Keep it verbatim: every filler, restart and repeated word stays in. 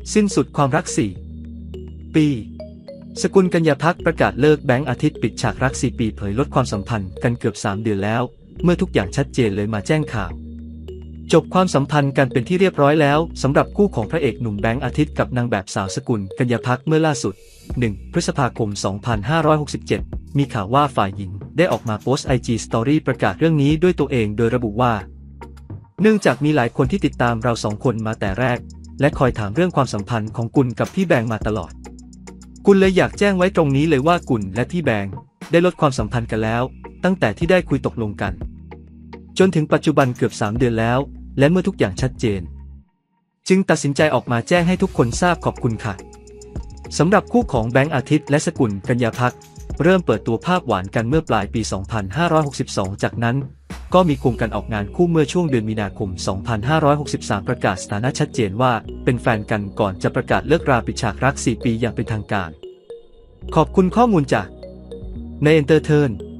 สิ้นสุดความรักสี่ปีสกุลกัญญาภักดิ์ประกาศเลิกแบงค์อาทิตย์ปิดฉากรักสี่ปีเผยลดความสัมพันธ์กันเกือบสามเดือนแล้วเมื่อทุกอย่างชัดเจนเลยมาแจ้งข่าวจบความสัมพันธ์กันเป็นที่เรียบร้อยแล้วสำหรับคู่ของพระเอกหนุ่มแบงค์อาทิตย์กับนางแบบสาวสกุลกัญญาภักดิ์เมื่อล่าสุดหนึ่งพฤษภาคมสองพันห้าร้อยหกสิบเจ็ดมีข่าวว่าฝ่ายหญิงได้ออกมาโพสต์ ไอ จี Story ประกาศเรื่องนี้ด้วยตัวเองโดยระบุว่าเนื่องจากมีหลายคนที่ติดตามเราสองคนมาแต่แรกและคอยถามเรื่องความสัมพันธ์ของกุลกับพี่แบงค์มาตลอดกุลเลยอยากแจ้งไว้ตรงนี้เลยว่ากุลและพี่แบงค์ได้ลดความสัมพันธ์กันแล้วตั้งแต่ที่ได้คุยตกลงกันจนถึงปัจจุบันเกือบสามเดือนแล้วและเมื่อทุกอย่างชัดเจนจึงตัดสินใจออกมาแจ้งให้ทุกคนทราบขอบคุณค่ะสำหรับคู่ของแบงค์อาทิตย์และสกุลกัญญาภักดิ์เริ่มเปิดตัวภาพหวานกันเมื่อปลายปี สองพันห้าร้อยหกสิบสอง จากนั้นก็มีควงกันออกงานคู่เมื่อช่วงเดือนมีนาคม สองพันห้าร้อยหกสิบสาม ประกาศสถานะชัดเจนว่าเป็นแฟนกันก่อนจะประกาศเลิกราปิดฉากรักสี่ปีอย่างเป็นทางการขอบคุณข้อมูลจากในเอ็นเตอร์เทน